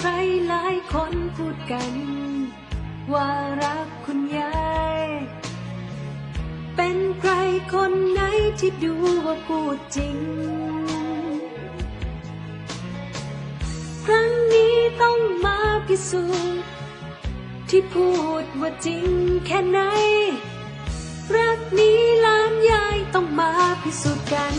รหลายคนพูดกันว่ารักคุณยายเป็นใครคนไหนที่ดูว่าพูดจริงครั้งนี้ต้องมาพิสูจน์ที่พูดว่าจริงแค่ไหนรักนี้หลานยายต้องมาพิสูจน์กัน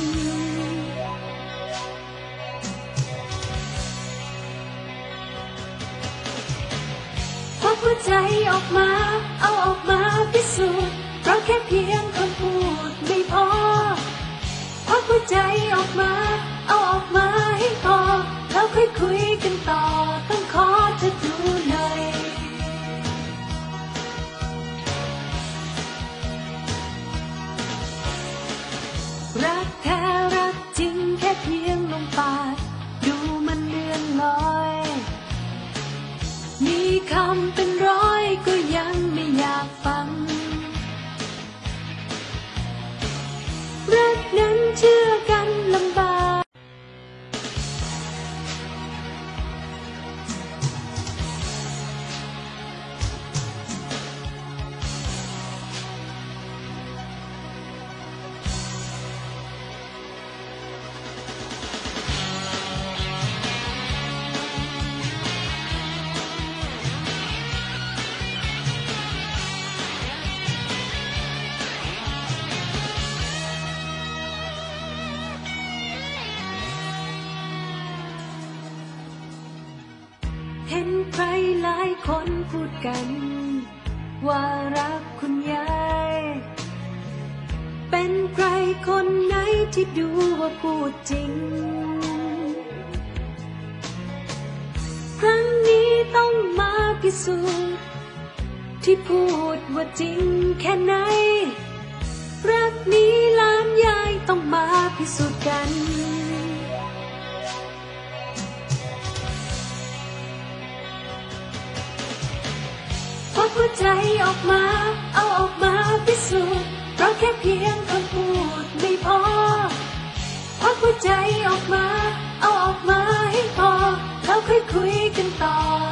ควักหัวใจออกมาเอาออกมาพิสูจน์เพราะแค่เพียงคำพูดไม่พอควักหัวใจออกมาเอาออกมาให้พอแล้วค่อยคุยกันต่อต้องขอเธอดูหน่อยรักแท้รักจริงแค่เพียงลมปากดูมันเลื่อนลอยมีคำเป็นร้อยก็ยังไม่อยากฟังรักนั้นเชื่อกันลำบากเห็นใครหลายคนพูดกันว่ารักคุณยายเป็นใครคนไหนที่ดูว่าพูดจริงครั้งนี้ต้องมาพิสูจน์ที่พูดว่าจริงแค่ไหนรักนี้หลานยายต้องมาพิสูจน์กันควักหัวใจออกมาเอาออกมาพิสูจน์เพราะแค่เพียงคำพูดไม่พอควักหัวใจออกมาเอาออกมาให้พอแล้วค่อยคุยกันต่อ